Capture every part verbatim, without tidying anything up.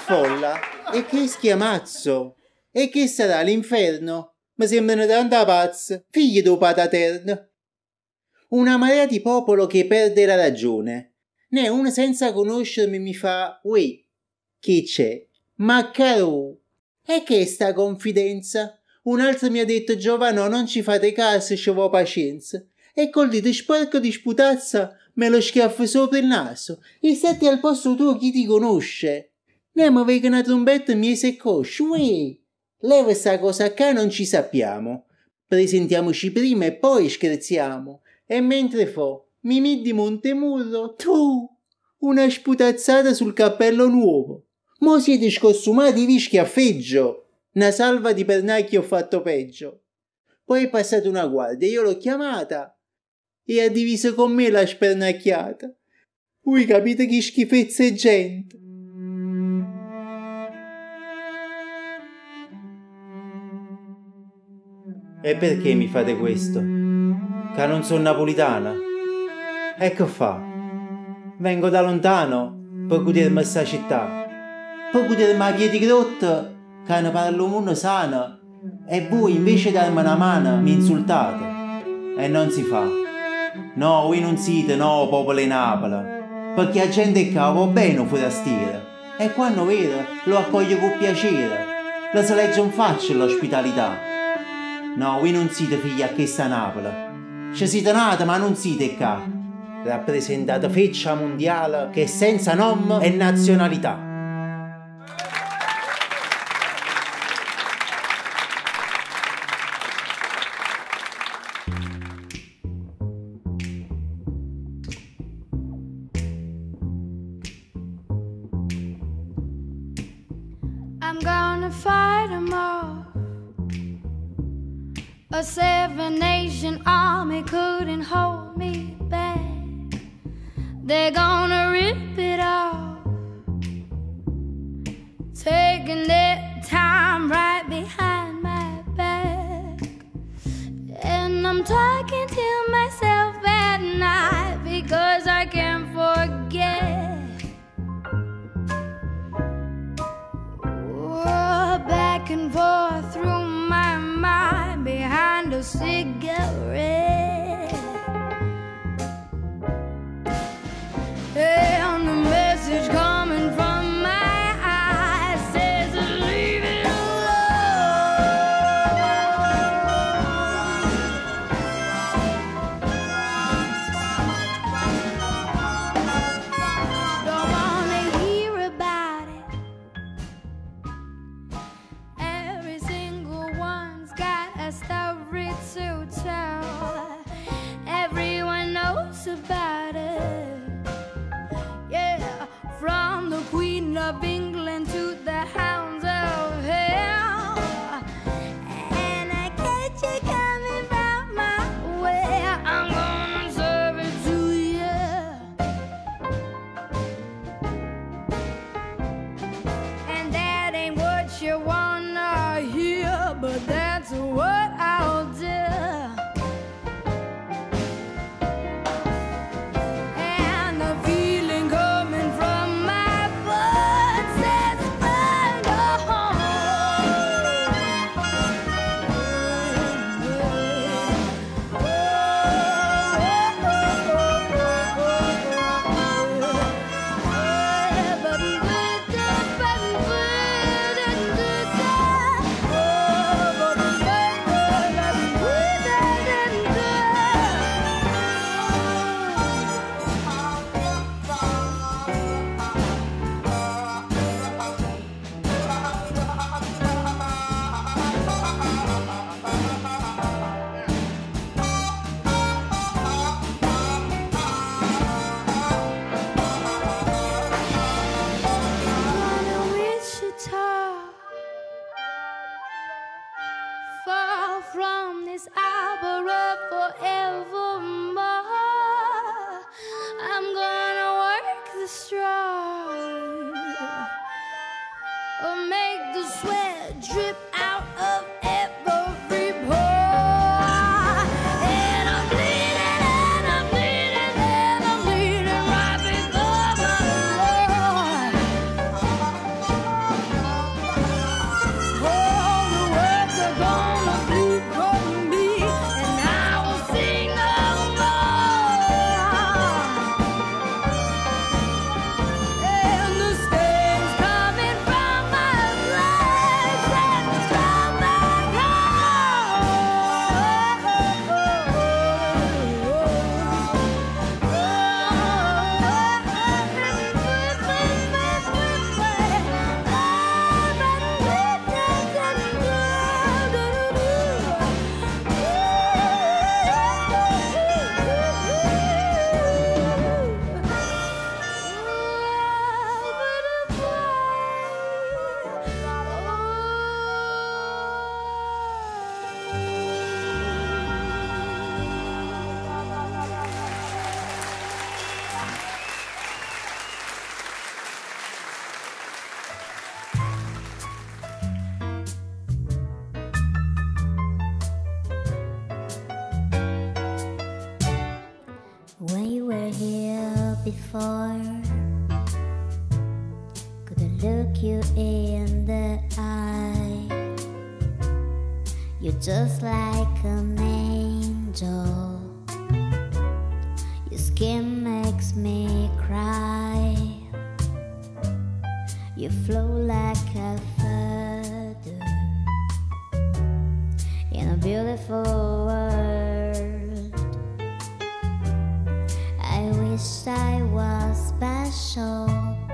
folla? E che schiamazzo? E che sarà l'inferno? Mi sembrano tanta pazza, figli do pataterno. Una marea di popolo che perde la ragione. Né uno senza conoscermi mi fa, uè, chi c'è? Ma caro, e che è sta confidenza? Un altro mi ha detto, Giovanno, non ci fate caso, ci vuoi pazienza. E col dito sporco di sputazza me lo schiaffo sopra il naso. E senti al posto tuo chi ti conosce? Ne mi vega una trombetta e mi sei coscio, uè. Leva sta cosa qua non ci sappiamo. Presentiamoci prima e poi scherziamo. E mentre fo, Mimì di Montemurro, tu, una sputazzata sul cappello nuovo. Mo siete sconsumati vi schiaffeggio. Una salva di pernacchi ho fatto peggio. Poi è passata una guardia, io l'ho chiamata e ha diviso con me la spernacchiata. Voi capite che schifezza è gente. E perché mi fate questo? Che non sono napolitana? E che fa? Vengo da lontano per godermi sta città, per godermi a piedi grotta che ne parlo uno sano, e voi invece di darmi una mano mi insultate. E non si fa. No, voi non siete, no, popolo di Napoli, perché la gente qua va bene un forastiere, e quando vede lo accoglie con piacere, lo si legge in faccia l'ospitalità. No, voi non siete figli a questa Napoli, ci siete nati ma non siete qua, rappresentate feccia mondiale che è senza nome e nazionalità. I'm gonna fight 'em off. A seven-nation army couldn't hold me back. They're gonna rip it off, taking their time right behind my back. And I'm talking to myself at night because I can't forget. Back and forth through my mind behind a cigarette. And the message coming from my eyes says leave it alone. When you were here before, could I look you in the eye? You're just like an angel. Your skin makes me cry. You flow like a feather in a beautiful world. I wish I was special.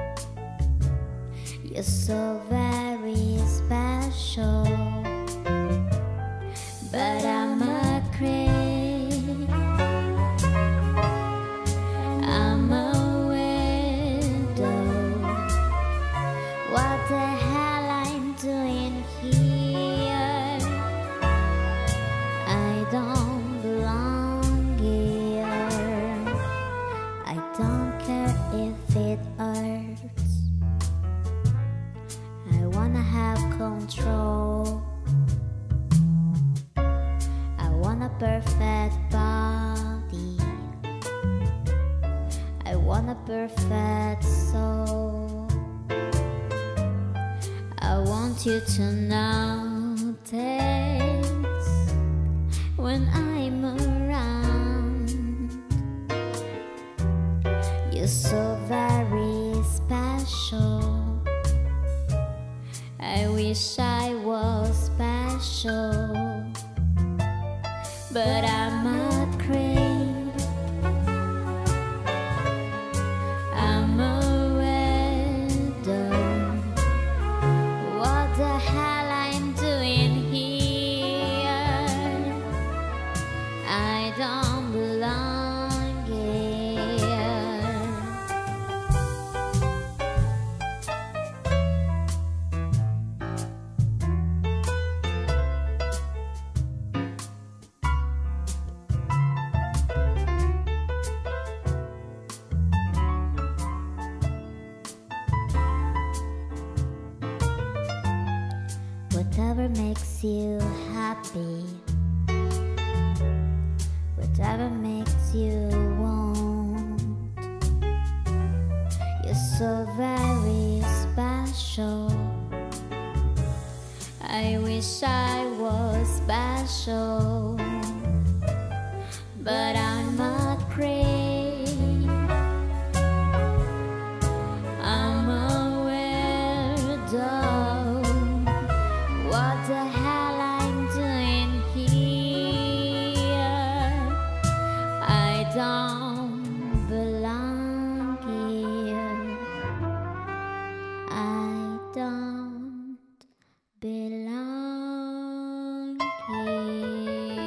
You're so very special. But I'm a creep, I'm a widow. What the hell I'm doing here? I don't belong here. I don't care if it hurts. I wanna have control. I want a perfect body. I want a perfect soul. I want you to notice when I'm around. You're so very special. I wish I was special. But I'm a creep, I'm a widow. What the hell I'm doing here? I don't belong here. Whatever makes you happy, whatever makes you want. You're so very special. I wish I was special. But I'm a creep, I'm a weirdo. What the hell I'm doing here? I don't belong here. I don't belong here.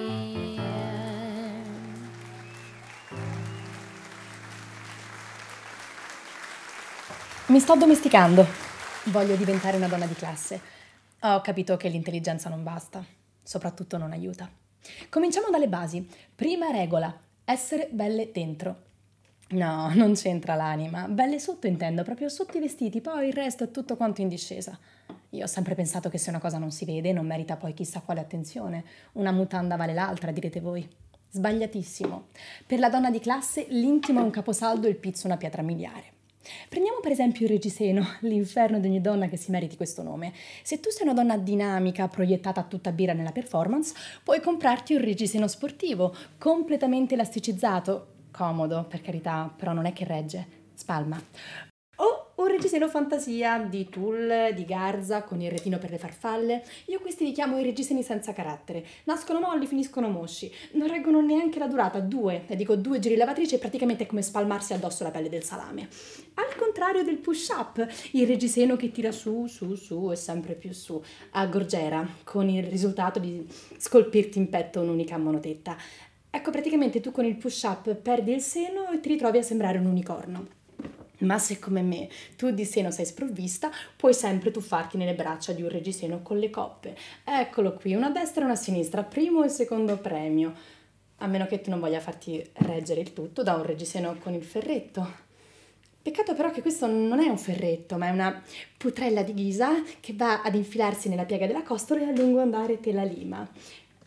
Mi sto addomesticando. Voglio diventare una donna di classe. Ho capito che l'intelligenza non basta, soprattutto non aiuta. Cominciamo dalle basi. Prima regola, essere belle dentro. No, non c'entra l'anima. Belle sotto intendo, proprio sotto i vestiti, poi il resto è tutto quanto in discesa. Io ho sempre pensato che se una cosa non si vede non merita poi chissà quale attenzione. Una mutanda vale l'altra, direte voi. Sbagliatissimo. Per la donna di classe l'intimo è un caposaldo e il pizzo una pietra miliare. Prendiamo per esempio il reggiseno, l'inferno di ogni donna che si meriti questo nome. Se tu sei una donna dinamica, proiettata a tutta birra nella performance, puoi comprarti un reggiseno sportivo, completamente elasticizzato, comodo per carità, però non è che regge, spalma. O un reggiseno fantasia di tulle, di garza, con il retino per le farfalle. Io questi li chiamo i reggiseni senza carattere. Nascono molli, finiscono mosci. Non reggono neanche la durata, due, e dico due giri lavatrice è praticamente come spalmarsi addosso la pelle del salame. Al contrario del push-up, il reggiseno che tira su, su, su e sempre più su, a gorgiera, con il risultato di scolpirti in petto un'unica monotetta. Ecco, praticamente tu con il push-up perdi il seno e ti ritrovi a sembrare un unicorno. Ma se come me tu di seno sei sprovvista, puoi sempre tuffarti nelle braccia di un reggiseno con le coppe. Eccolo qui, una a destra e una a sinistra, primo e secondo premio. A meno che tu non voglia farti reggere il tutto da un reggiseno con il ferretto. Peccato però che questo non è un ferretto, ma è una putrella di ghisa che va ad infilarsi nella piega della costola e a lungo andare te la lima.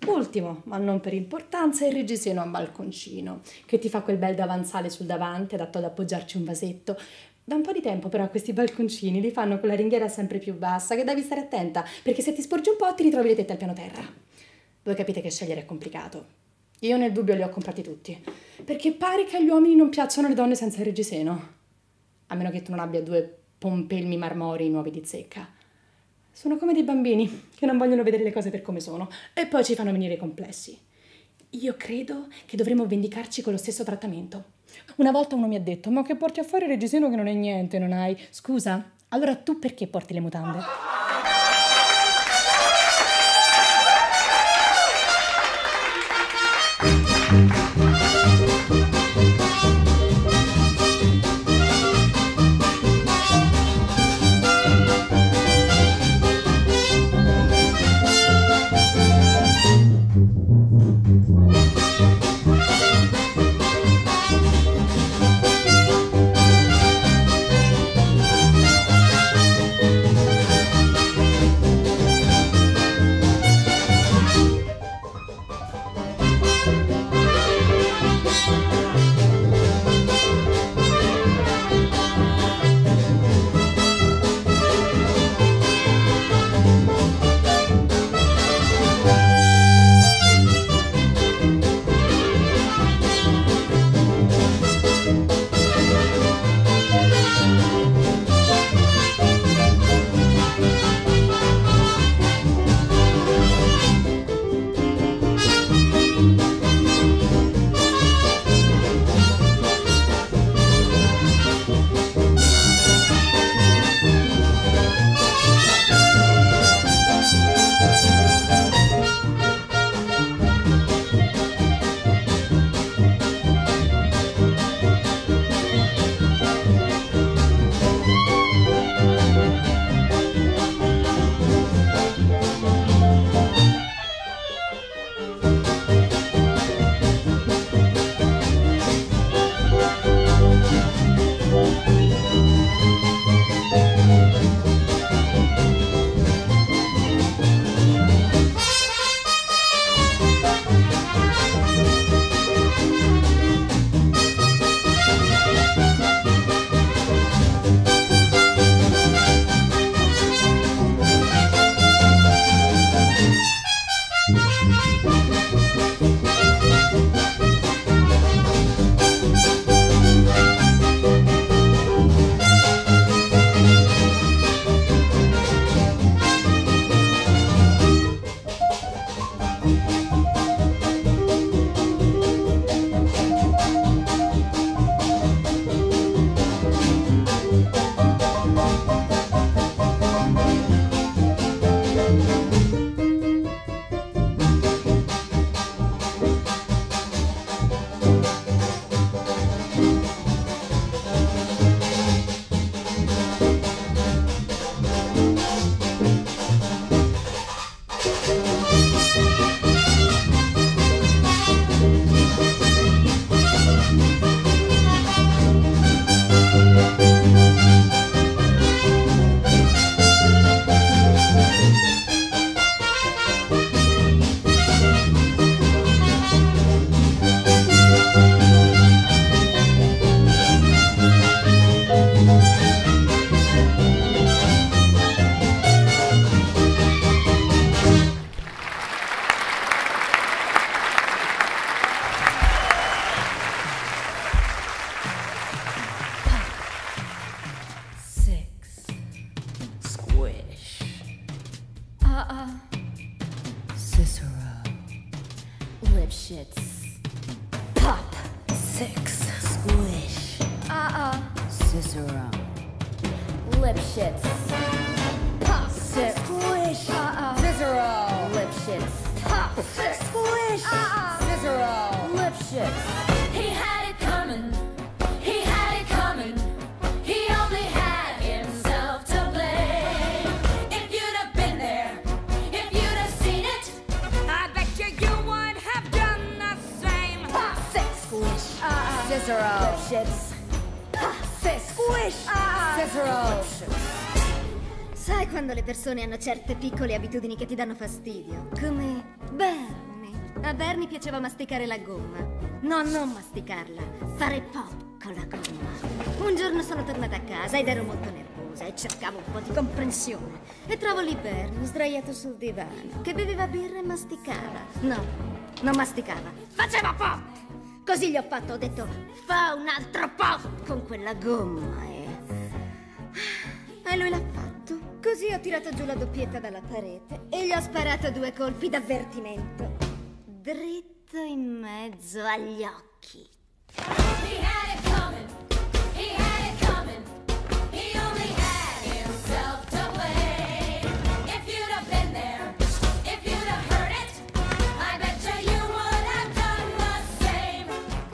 Ultimo, ma non per importanza, il reggiseno a balconcino, che ti fa quel bel davanzale sul davanti, adatto ad appoggiarci un vasetto. Da un po' di tempo però questi balconcini li fanno con la ringhiera sempre più bassa, che devi stare attenta, perché se ti sporgi un po' ti ritrovi le tette al piano terra. Voi capite che scegliere è complicato. Io nel dubbio li ho comprati tutti, perché pare che agli uomini non piacciono le donne senza il reggiseno. A meno che tu non abbia due pompelmi marmorei nuovi di zecca. Sono come dei bambini che non vogliono vedere le cose per come sono e poi ci fanno venire complessi. Io credo che dovremmo vendicarci con lo stesso trattamento. Una volta uno mi ha detto: ma che porti a fare il reggiseno che non è niente, non hai? Scusa, allora tu perché porti le mutande? Lipschitz. Pop. Six. Squish. Uh-uh. Cicero. Lipschitz. Pop. Six. Squish. Uh-uh. Cicero. Lipschitz. Pop. Six. Squish. Uh-uh. Cicero. Lipschitz. He had it coming. He had it coming. He only had himself to blame. If you'd have been there, if you'd have seen it, I bet you you would have done the same. Pop. Six. Squish. Uh-uh. Cicero. Lipschitz. Pop. Six. Squish. Uh-uh. Cicero. Sai quando le persone hanno certe piccole abitudini che ti danno fastidio? Come, beh, A Bernie piaceva masticare la gomma. No, non masticarla, fare pop con la gomma. Un giorno sono tornata a casa ed ero molto nervosa e cercavo un po' di comprensione. E trovo lì Bernie sdraiato sul divano, che beveva birra e masticava. No, non masticava, faceva pop! Così gli ho fatto, ho detto, fa un altro pop con quella gomma e... E lui l'ha fatto. Così ho tirato giù la doppietta dalla parete e gli ho sparato due colpi d'avvertimento. Dritto in mezzo agli occhi. He had it coming. He had it coming. He only had himself to blame. If you'd have been there, if you'd have heard it, I bet you you would have done the same.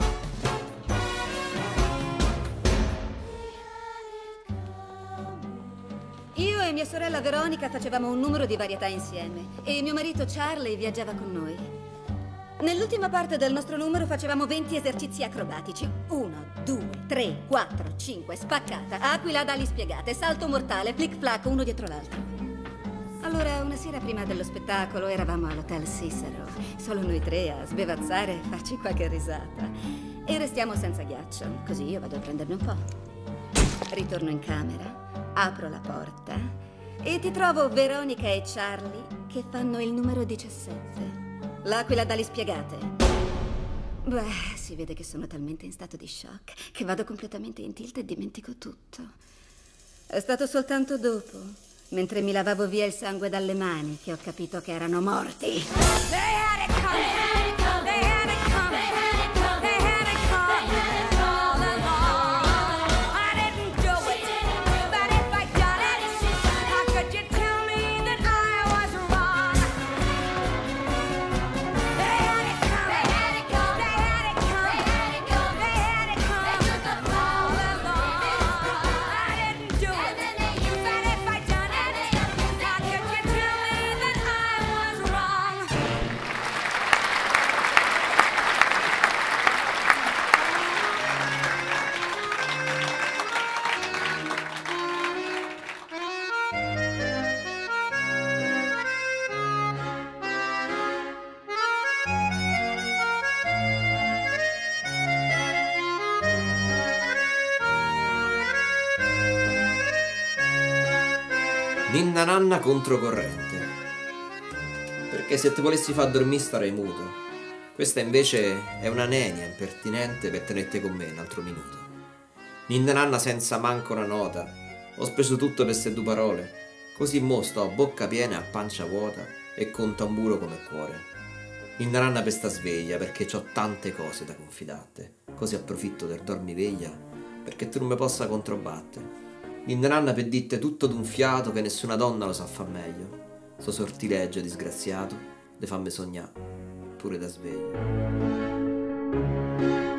Io e mia sorella Veronica facevamo un numero di varietà insieme e mio marito Charlie viaggiava con noi. Nell'ultima parte del nostro numero facevamo venti esercizi acrobatici. Uno, due, tre, quattro, cinque, spaccata, aquila ad ali spiegate, salto mortale, flick-flack, uno dietro l'altro. Allora, una sera prima dello spettacolo eravamo all'Hotel Cicero, solo noi tre a sbevazzare e farci qualche risata. E restiamo senza ghiaccio, così io vado a prendermi un po'. Ritorno in camera, apro la porta e ti trovo Veronica e Charlie che fanno il numero diciassette. L'aquila d'ali spiegate. Beh, si vede che sono talmente in stato di shock che vado completamente in tilt e dimentico tutto. È stato soltanto dopo, mentre mi lavavo via il sangue dalle mani, che ho capito che erano morti. They had it coming. They had it coming. They had it coming all along. I didn't do it, but if I'd done it, how could you tell me that I was wrong? They had it coming. They had it coming. They had it coming. They had it coming all along. I didn't do it, but if I'd done it, how could you tell me that I was wrong? Ninna nanna controcorrente. Perché se ti volessi far dormire starei muto. Questa invece è una nenia impertinente per tenerte con me un altro minuto. Ninna nanna senza manco una nota. Ho speso tutto per queste due parole. Così mo sto a bocca piena e a pancia vuota e con tamburo come cuore. Ninna nanna per sta sveglia perché c'ho tante cose da confidarti. Così approfitto del dormiveglia perché tu non mi possa controbattere. Ninna nanna per ditte tutto d'un fiato che nessuna donna lo sa fa meglio. So sortilegio disgraziato, le fammi sognare, pure da sveglio.